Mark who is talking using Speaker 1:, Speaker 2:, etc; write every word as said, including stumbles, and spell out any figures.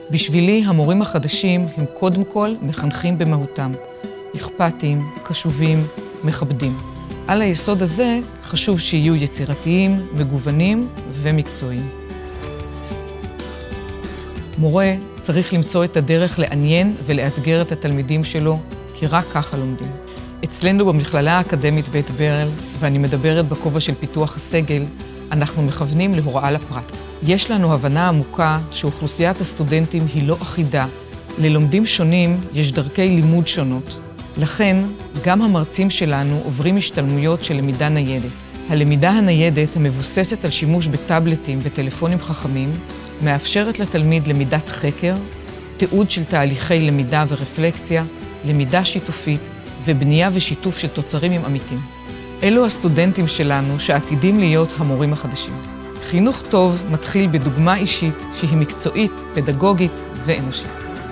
Speaker 1: בשבילי המורים החדשים הם קודם כל מחנכים במהותם, אכפתיים, קשובים, מכבדים. על היסוד הזה חשוב שיהיו יצירתיים, מגוונים ומקצועיים. מורה צריך למצוא את הדרך לעניין ולאתגר את התלמידים שלו, כי רק ככה לומדים. אצלנו במכללה האקדמית בית ברל, ואני מדברת בכובע של פיתוח הסגל, אנחנו מכוונים להוראה לפרט. יש לנו הבנה עמוקה שאוכלוסיית הסטודנטים היא לא אחידה. ללומדים שונים יש דרכי לימוד שונות. לכן, גם המרצים שלנו עוברים השתלמויות של למידה ניידת. הלמידה הניידת המבוססת על שימוש בטאבלטים וטלפונים חכמים, מאפשרת לתלמיד למידת חקר, תיעוד של תהליכי למידה ורפלקציה, למידה שיתופית ובנייה ושיתוף של תוצרים עם עמיתים. אלו הסטודנטים שלנו שעתידים להיות המורים החדשים. חינוך טוב מתחיל בדוגמה אישית שהיא מקצועית, פדגוגית ואנושית.